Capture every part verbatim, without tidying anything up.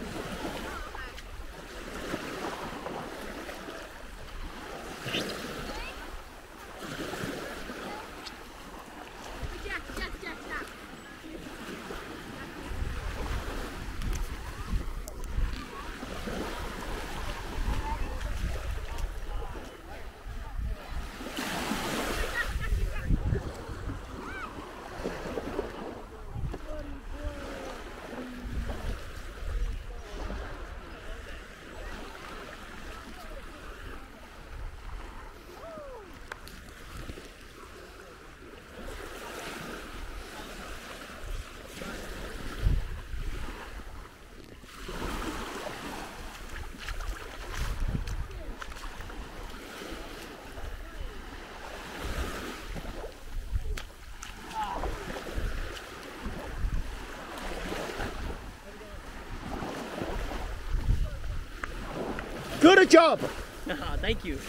Good job! Thank you.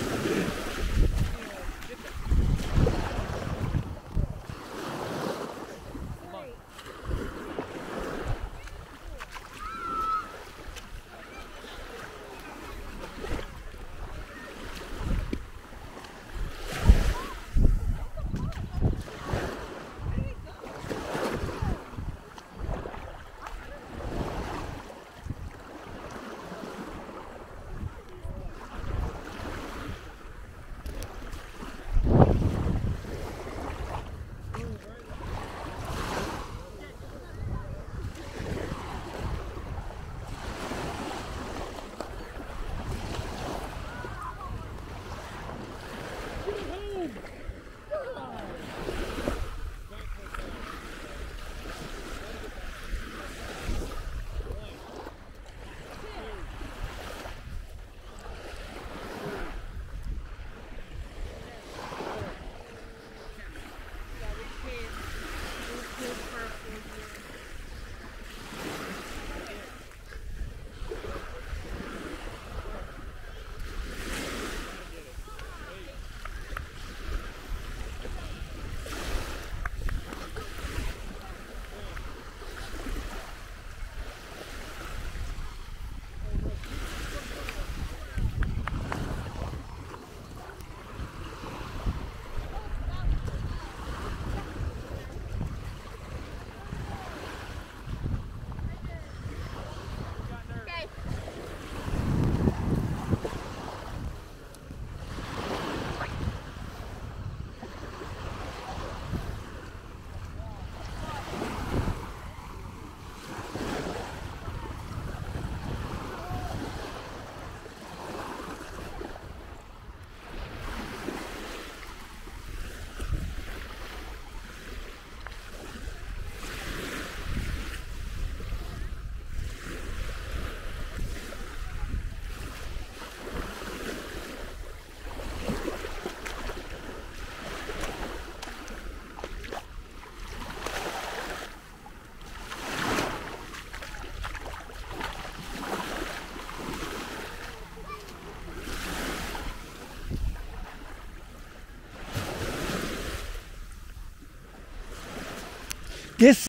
This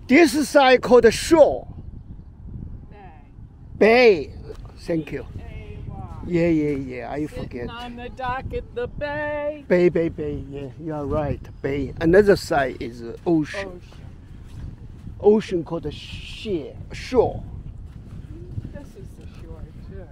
This side called the shore. Bay. Bay. Thank you. A Y. Yeah, yeah, yeah. I Sitting forget. on the dock at the bay. Bay, bay, bay. Yeah, you are right. Bay. Another side is uh, ocean. Ocean. Ocean called the shore. Shore. This is the shore too.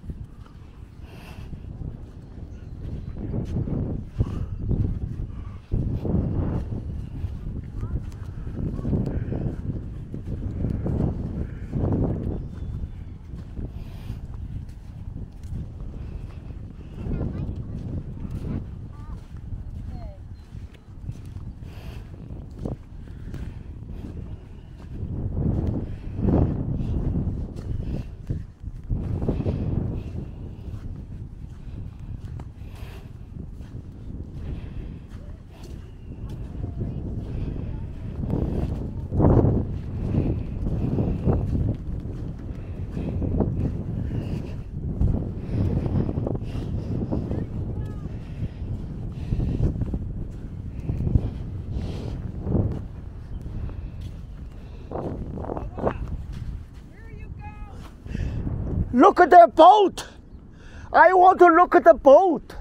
Look at the boat. I want to look at the boat.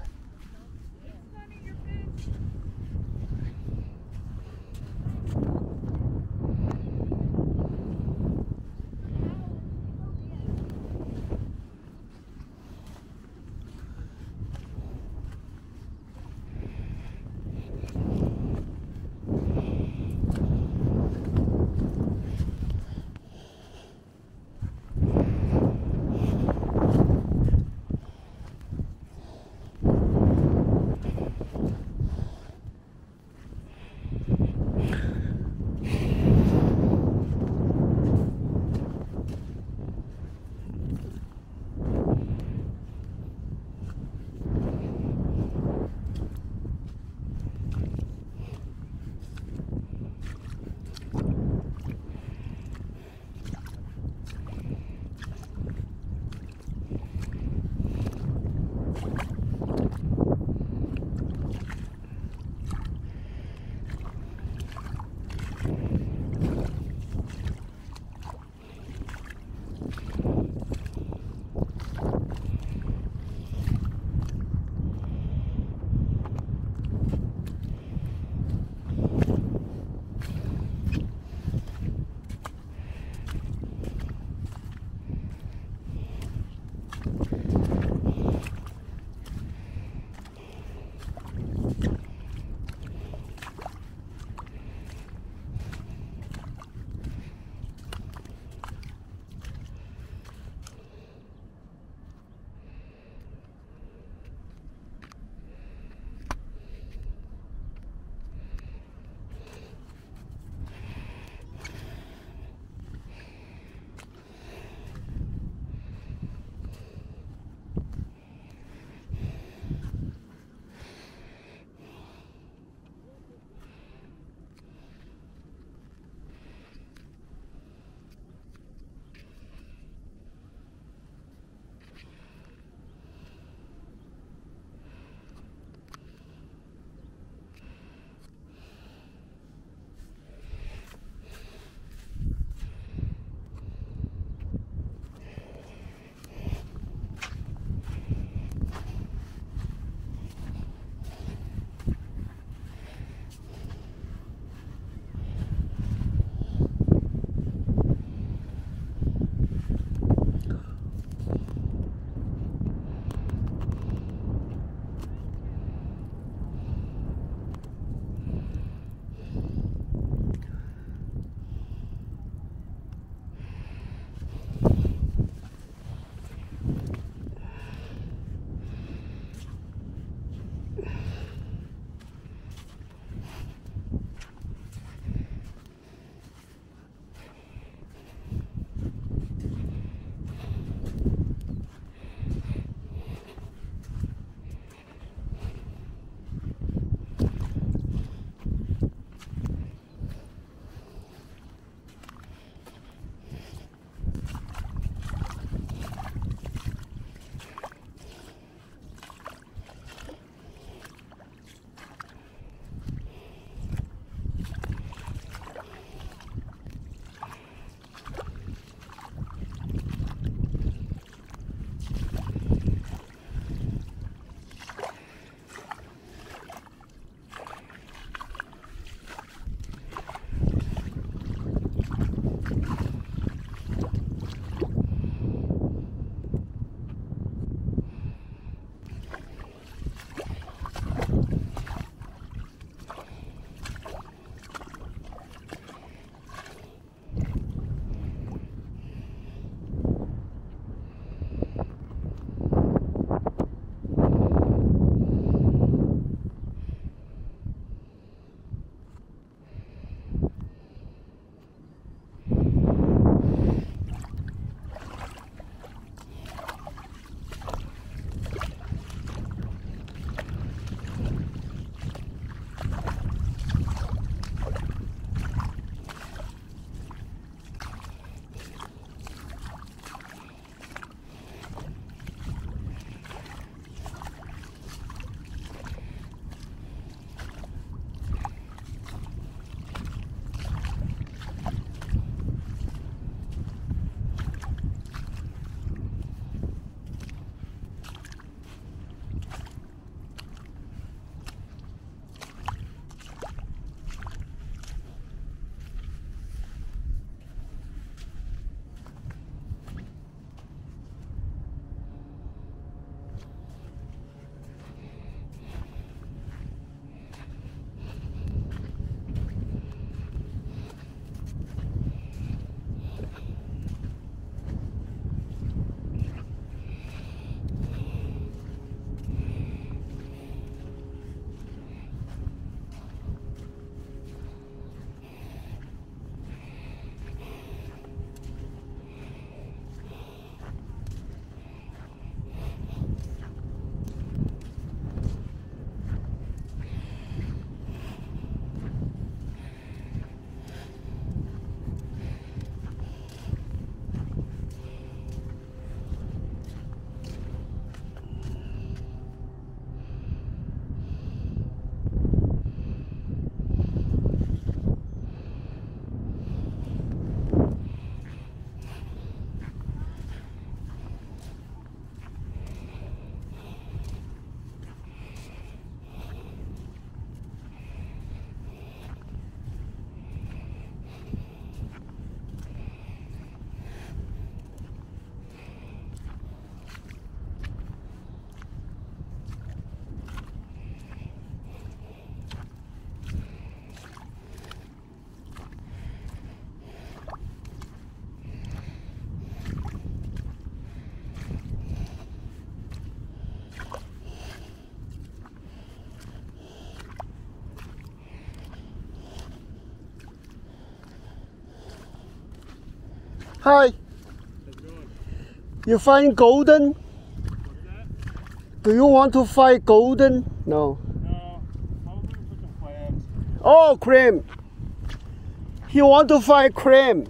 Hi. How's it going? You find golden? What's that? Do you want to find golden? No. No, I'm looking for some clams. Oh, cream. He want to find cream.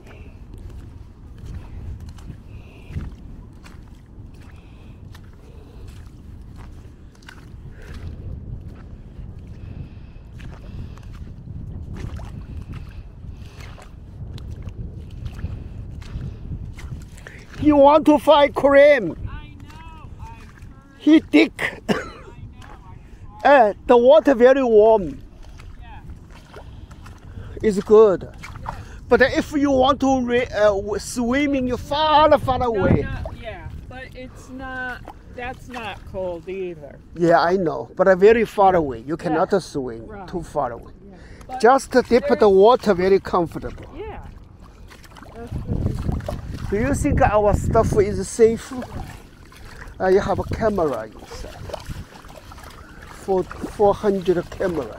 He want to find cream. I know. I heard. He dig. I know. I saw. Eh, the water very warm. Yeah. It's good. But if you want to re, uh, swimming, you far, far No, away. no, yeah, but it's not. That's not cold either. Yeah, I know. But uh, very far away. You cannot swim Right. too far away. Yeah. But Just dip the there's- water very comfortable. Yeah. That's what Do you think our stuff is safe? Uh, you have a camera inside. For four hundred cameras.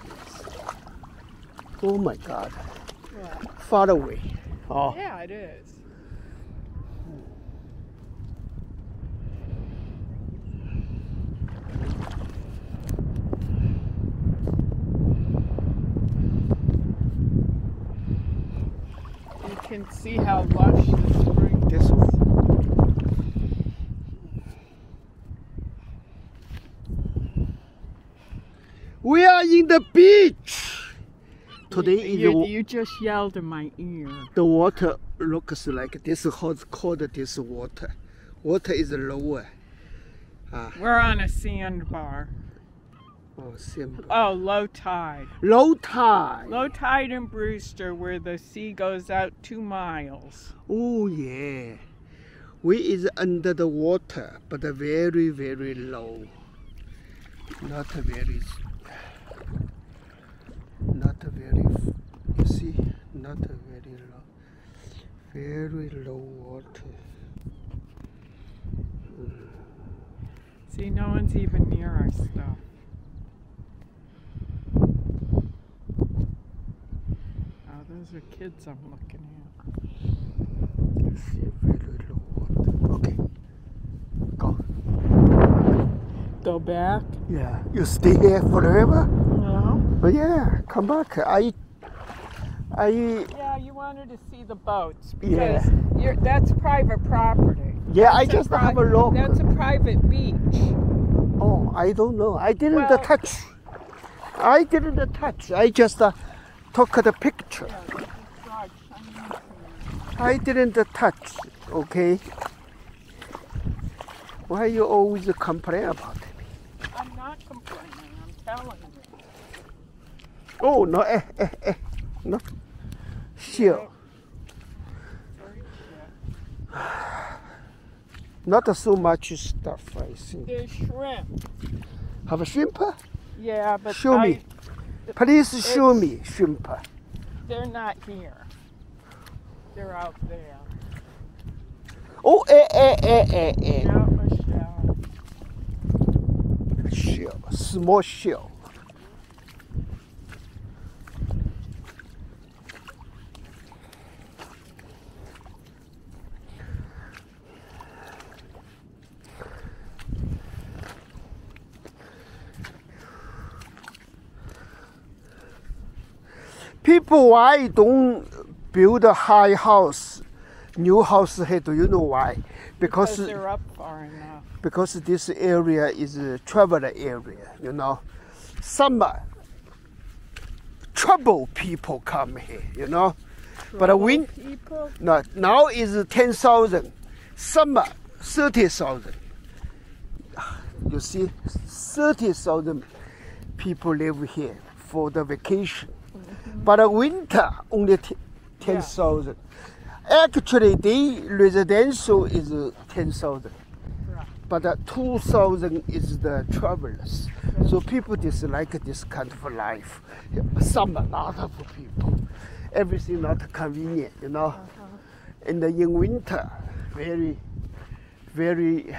Oh my God. yeah. Far away. Oh. Yeah, it is. You can see how lush the spring This is. way. We are in the beach. Today is You, the- you just yelled in my ear. the water looks like this. Is how's called this water? Water is lower. We're on a sandbar. Oh, simple. Oh, low tide. Low tide. Low tide in Brewster, where the sea goes out two miles. Oh yeah. We is under the water, but very very low. Not very. Not very. You see, not very low. Very low water. See, no one's even near our stuff. Oh, those are kids I'm looking at. You see, very low water. Okay. Go. Go back? Yeah. You stay here forever? No. But yeah, come back. I. I. Yeah, you wanted to see the boats because Yeah. you're, that's private property. Yeah, I That's a just pri- have a look. That's a private beach. Oh, I don't know. I didn't Well- touch. I didn't touch. I just uh, took the picture. Yeah, this is garage. I'm used to it. I didn't touch. Okay. Why you always complain about me? I'm not complaining. I'm telling you. Oh no, eh, eh, eh, no. Sure. Very shit. Not so much stuff. I think. There's shrimp. Have a shrimp? Yeah, but Show I, me. Please show It's- me shrimp. they're not here. They're out there. Oh, eh, eh, eh, eh, eh. Yeah, Michelle. Shell, small shell. People, why don't build a high house, new house here? Do you know why? Because Because they're up far enough. because this area is a traveler area, you know. Some uh, trouble people come here, you know. But a win People? no, now is ten thousand, summer thirty thousand. You see, thirty thousand people live here for the vacation. But a winter only ten thousand. Actually, the residential is ten thousand. Right. But uh, two thousand is the travelers. So people dislike this kind of life. Some, a lot of people. Everything not convenient, you know. And uh, in winter, very, very.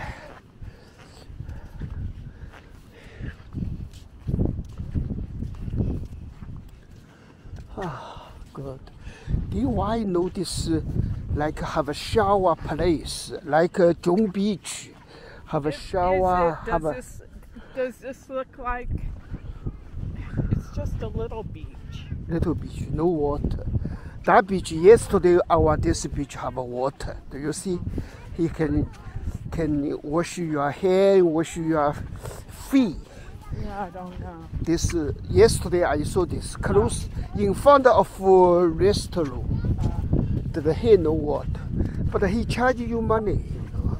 good. Do you why notice uh, like have a shower place like uh, Jung Beach, have a Is- is shower, it- have does a this does this look like it's just a little beach? little beach, no water. That beach yesterday, our this beach have a water. Do you see? He can can wash your hair, wash your feet. Yeah, I don't know. This uh, yesterday I saw this close in front of a restaurant. The here no water, but he charge you money. You know.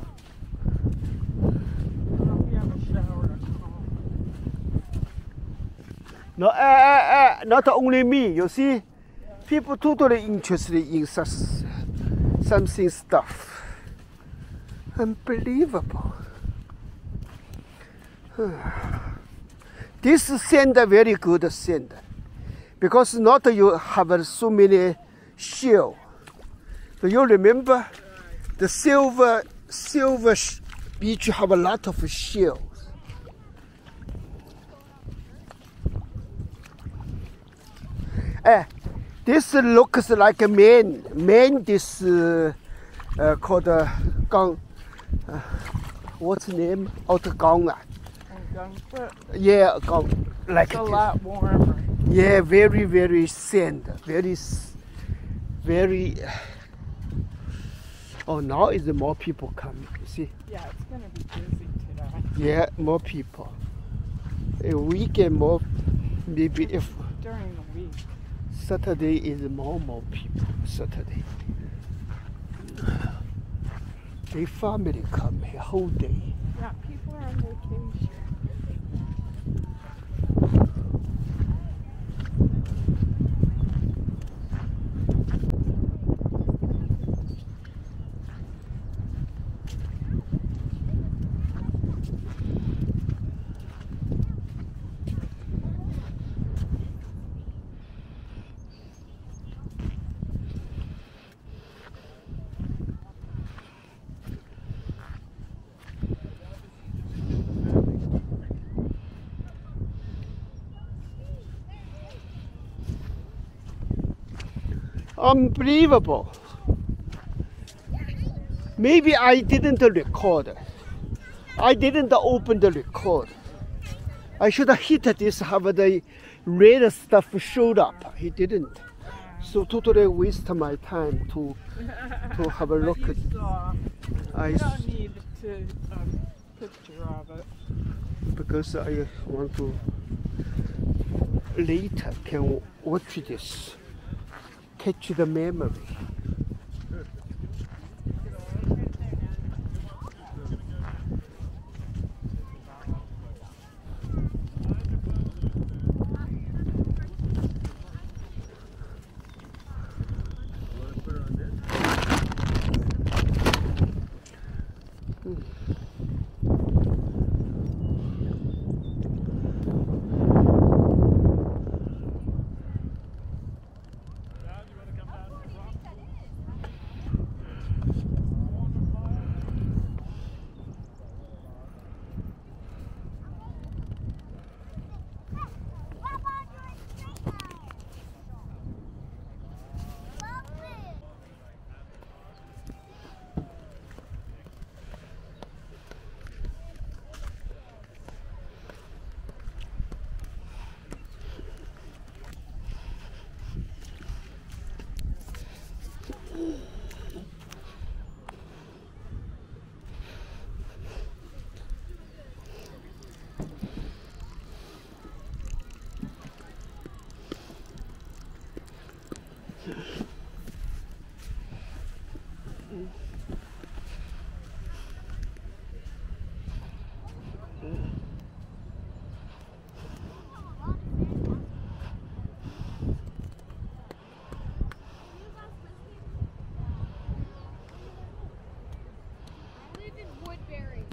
Oh, we have a shower at home. No, eh, eh, eh, not only me. You see, people totally interested in such something stuff. Unbelievable. This sand very good sand, because not you have so many shell. Do you remember the silver silver sh- beach have a lot of shells? Eh, this looks like a man. Man, this uh, uh, called uh, gang. Uh, what's the name? Out gang. ah. And Gunfoot, Yeah, gang. Like it's a this. lot warmer. Yeah, very, very sand. Very, s- very. Oh, now is more people coming. You see? Yeah, it's gonna be busy today. Yeah, more people. A weekend more. Maybe if During the week. Saturday is more more people. Saturday. They family come here whole day. Yeah, people are on vacation. Unbelievable. Maybe I didn't record. I didn't open the record. I should have hit this, have the red stuff showed up. He didn't. So totally waste my time to to have a look But at you saw. I You s- don't need to um, picture of it. because I want to later can watch this, catch the memory. I live in Woodbury.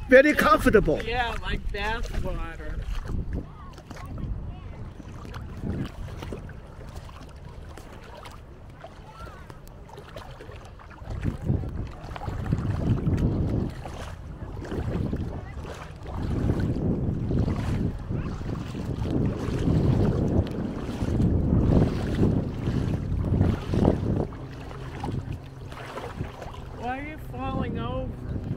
Very comfortable. Yeah, like bath water. Why are you falling over?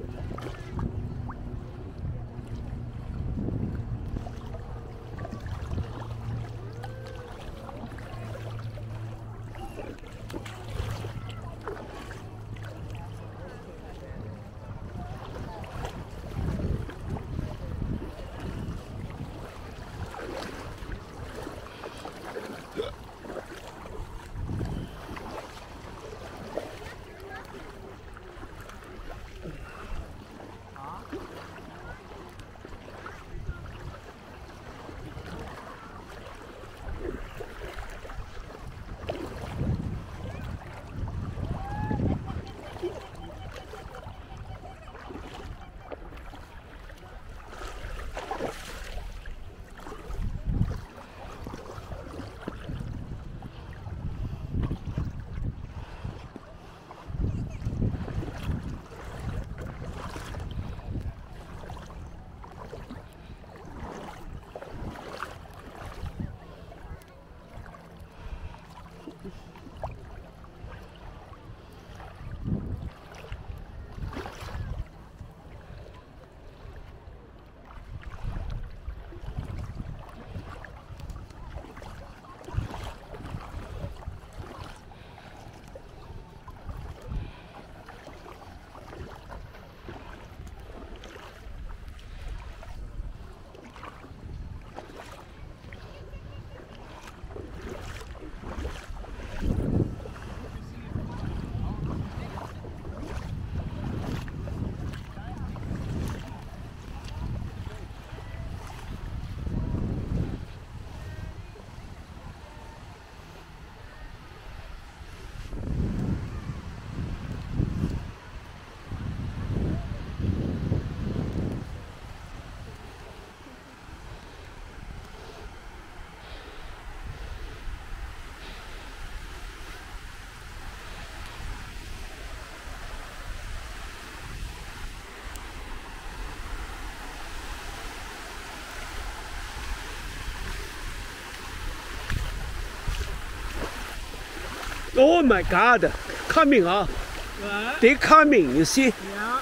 Oh my God, coming up. What? They coming, you see? Yeah.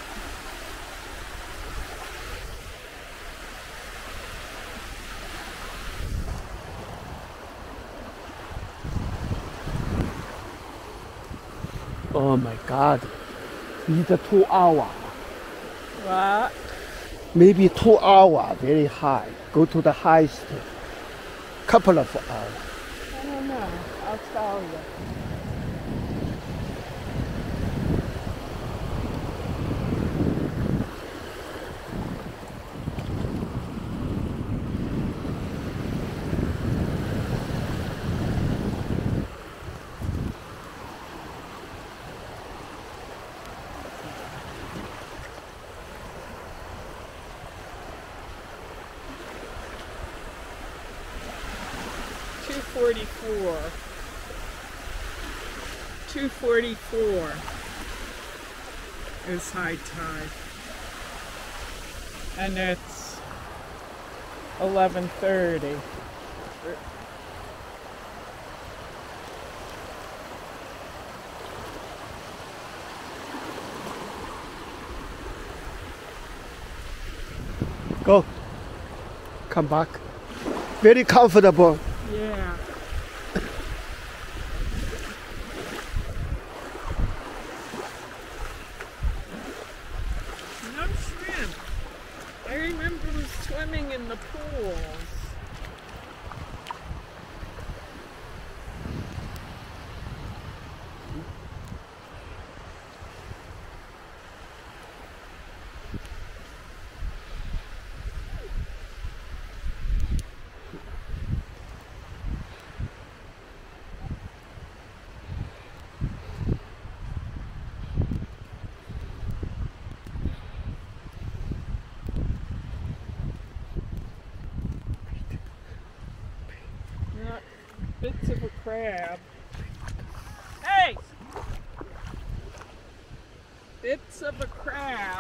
Oh my God, it's a two hour. What? Maybe two hour, very high. Go to the highest couple of hours. I don't know. I'll tell you. two forty-four. two forty-four is high tide. And it's eleven thirty. Go. Come back. Very comfortable. Yeah. No shrimp. I remember swimming in the pools. crab. Hey! Bits of a crab.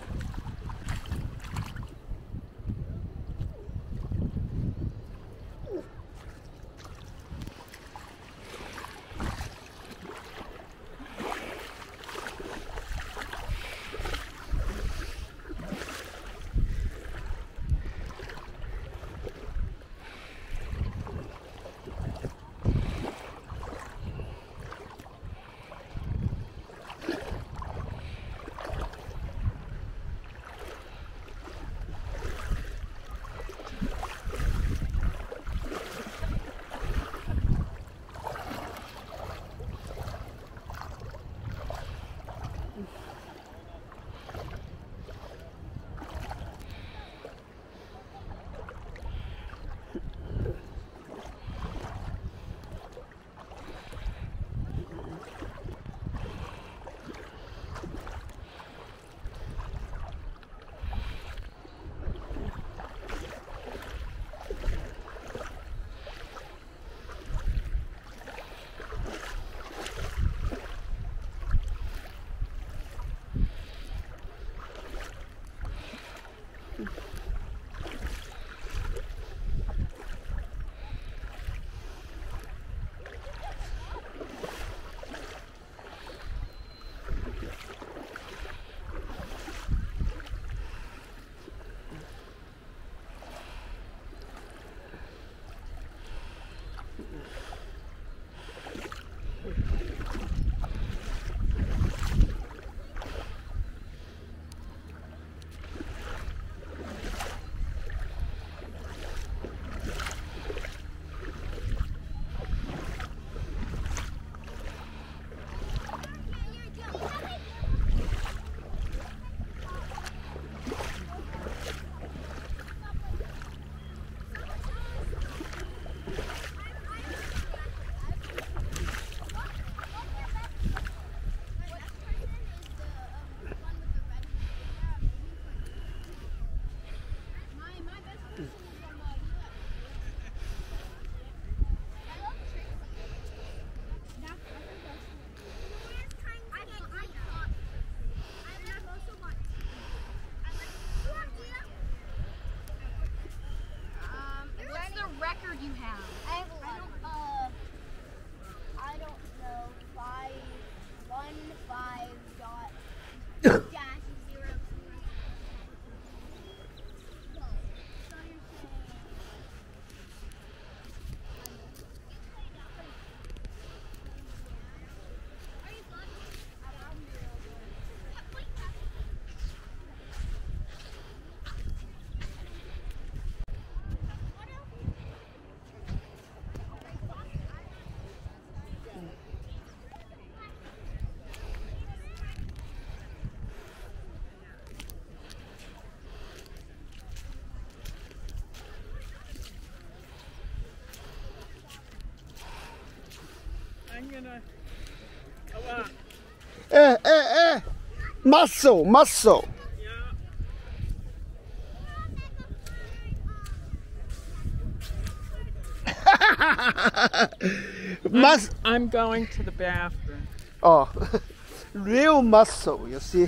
Record you have? I have a lot. I don't, uh, I don't know. Five, one, five dot dash zero zero. So you're saying? Are you good? I'm gonna go up. Eh, eh, eh. Muscle, muscle. Mus- I'm going to the bathroom. oh, real muscle, you see.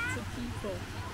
lots of people.